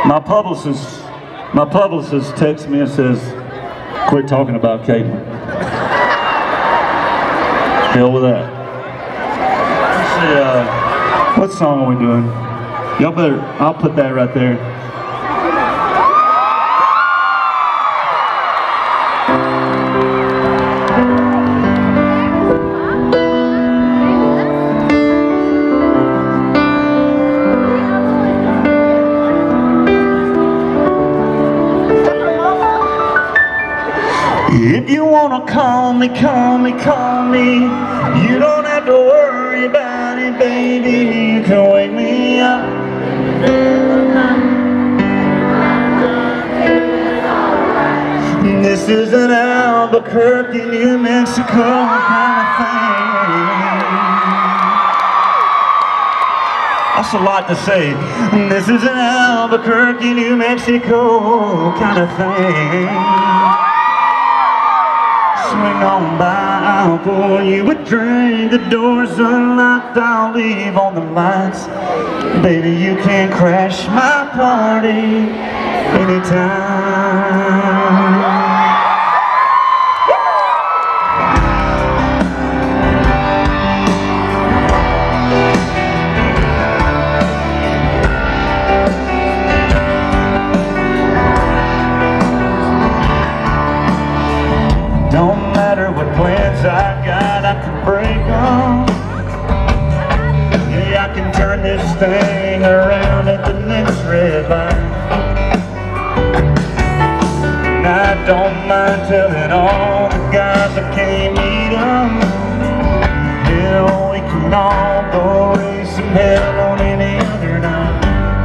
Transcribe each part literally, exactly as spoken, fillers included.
My publicist, my publicist texts me and says, quit talking about Caitlin. Hell with that. Let's see, uh, what song are we doing? Y'all better, I'll put that right there. If you wanna call me, call me, call me. You don't have to worry about it, baby. You can wake me up. This is an Albuquerque, New Mexico kind of thing. That's a lot to say. This is an Albuquerque, New Mexico kind of thing. Swing on by, I'll pour you a drink. The door's unlocked, I'll leave on the lights. Baby, you can crash my party anytime. Don't matter what plans I got, I can break them. Yeah, I can turn this thing around at the next red light. And I don't mind telling all the guys I can't meet them. Hell, we can all go raise some hell on any other night.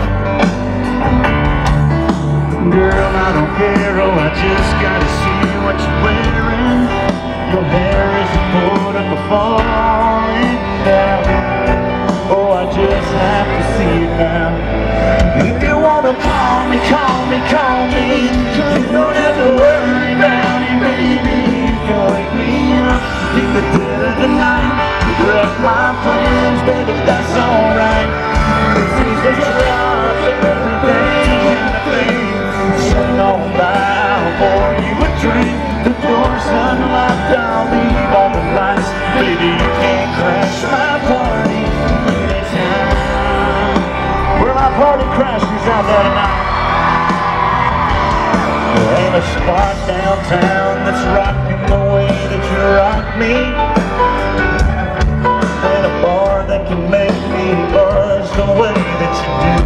Girl, I don't care, oh, I just gotta see what you're wearing. Your hair is pulled up before falling down. Oh, I just have to see it now. If you wanna call me, call me, call me. You don't have to worry about it, baby. You can wake me up in the dead of the night. You wreck my plans, baby, that's alright. This is the drop of everything in the face. Swing on by, I'll pour you a drink. The door's unlocked, I'll leave all the lights. Baby, you can't crash my party anytime. Where my party crashers out there tonight. There ain't a spot downtown that's rocking the way that you rock me. Ain't a bar that can make me buzz the way that you do.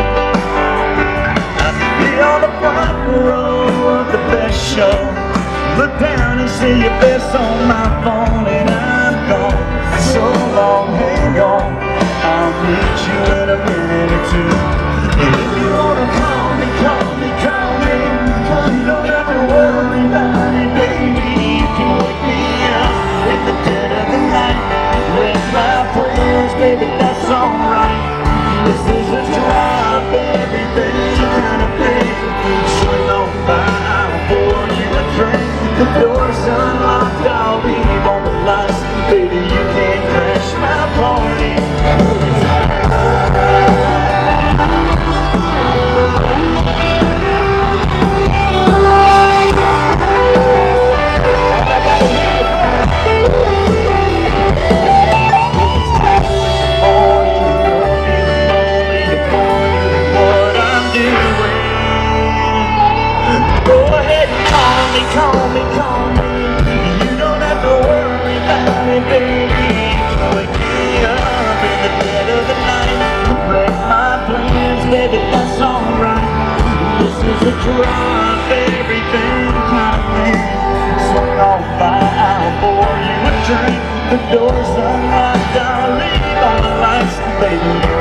I can be on the front row of the best show. Look down and see your face on my phone, and I'm gone. So long, hang on, I'll meet you in a minute or two. If you wanna call me, call me, call me. You don't have to worry about it, baby. You can wake me up in the dead of the night. With my plans, baby, that's alright. This is a drop, everything kind of thing. Swing on by, I'll pour you a drink. The door's unlocked, I'll leave on the lights. Baby, you can't crash my party. Call me, call me. You don't have to worry about it, baby. Wake me up in the dead of the night. Break my plans, baby, that's alright. This is a drop, everything kind of thing. Swing on by, I'll pour you a drink. The door's unlocked, I'll leave all the lights. Baby,